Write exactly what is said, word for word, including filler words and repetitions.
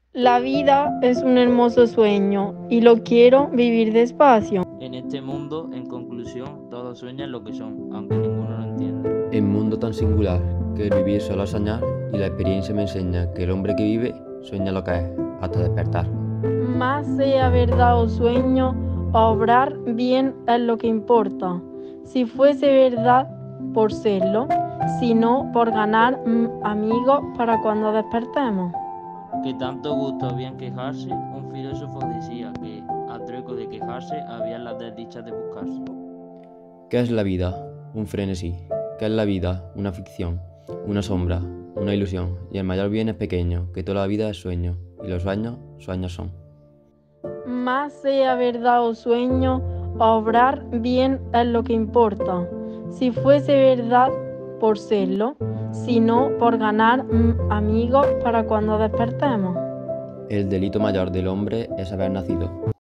La vida es un hermoso sueño y lo quiero vivir despacio. En este mundo, en conclusión, todos sueñan lo que son, aunque ninguno lo entiende. En mundo tan singular que el vivir solo es soñar, y la experiencia me enseña que el hombre que vive sueña lo que es hasta despertar. Más sea verdad o sueño, obrar bien es lo que importa. Si fuese verdad, por serlo, sino por ganar mm, amigos para cuando despertemos. Que tanto gusto había en quejarse, un filósofo decía que, a trueco de quejarse, había las desdichas de buscarse. ¿Qué es la vida? Un frenesí. ¿Qué es la vida? Una ficción, una sombra, una ilusión. Y el mayor bien es pequeño, que toda la vida es sueño, y los sueños, sueños son. Más sea verdad o sueño, obrar bien es lo que importa. Si fuese verdad, por serlo, sino por ganar mm, amigos para cuando despertemos. El delito mayor del hombre es haber nacido.